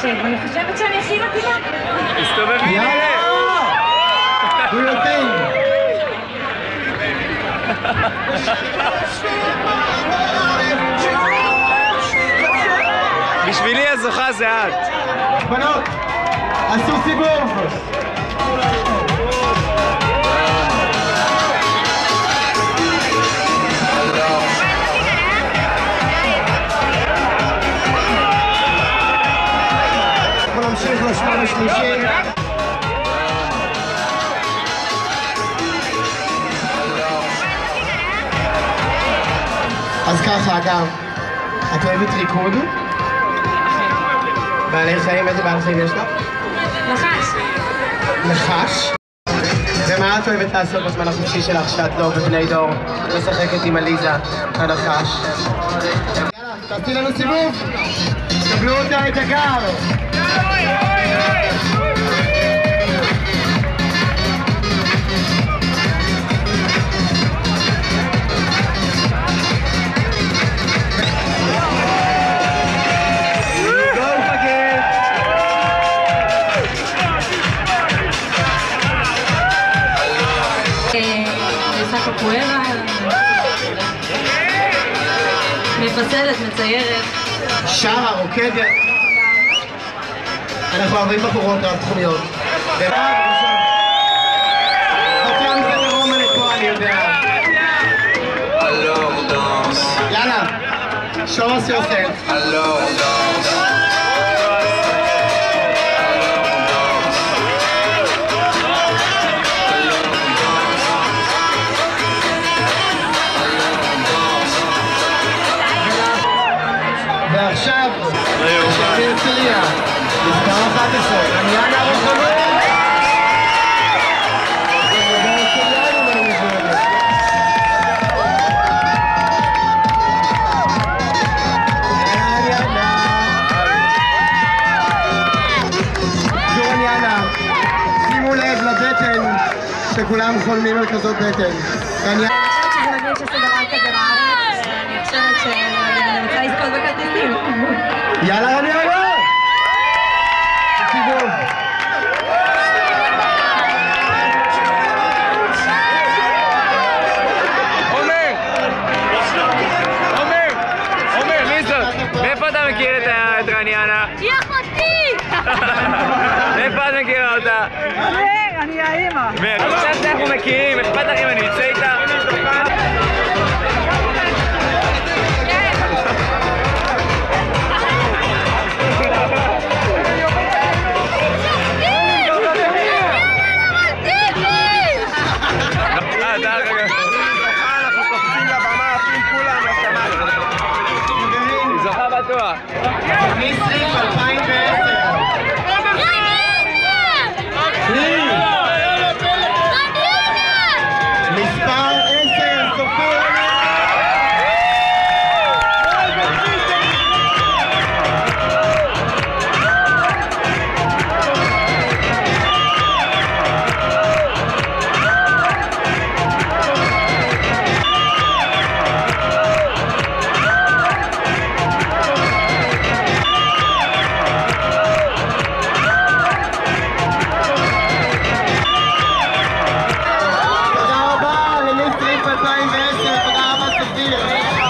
להקשיב, אני חושבת שאני הכי מתאימה. תסתובבי. יאללה! הוא יוצאים! בשבילי הזוכה זה את. בנות, עשו סיבוב! אנחנו נמשיך לשלב השלישי. אז ככה, אגב, את אוהבת ריקוד? בעלי חיים, איזה בעל חיים יש לך? נחש. נחש? ומה את אוהבת לעשות בזמן החופשי שלך שאת לא בבני דור? משחקת עם עליזה, הנחש. יאללה, תעשי לנו סיבוב! קבלו אותה את הגר! קפוארה, מפסלת, מציירת, שרה, רוקדת. אנחנו אוהבים בחורות רב תחומיות. חותם זה ברומא לפה, אני יודע. יאללה, show us yourself. ועכשיו, שפיר צליה, מספר 11, רניאנה רוחמות! זו רניאנה, שימו לב לבטן, שכולם חולמים על כזאת בטן. רניאנה... אני חושבת שזה מדהים שעשו דבר כזה בארץ, אני חושבת שאני רוצה לזכות בכרטיסים. יאללה רניאנה! סיבוב! עומר, מי זאת? מאיפה אתה מכיר את רניאנה? היא אחותי! מאיפה את מכירה אותה? אני האמא. אני חושב שאנחנו מכירים, אכפת לך אם אני אצא איתה? אנחנו קופצים לבמה, עפים כולם לשמיים. היא זוכה בטוח. מיס ריף 2010. מספר 10, סופר. תודה רבה למיס ריף 2010, תודה רבה סופיר.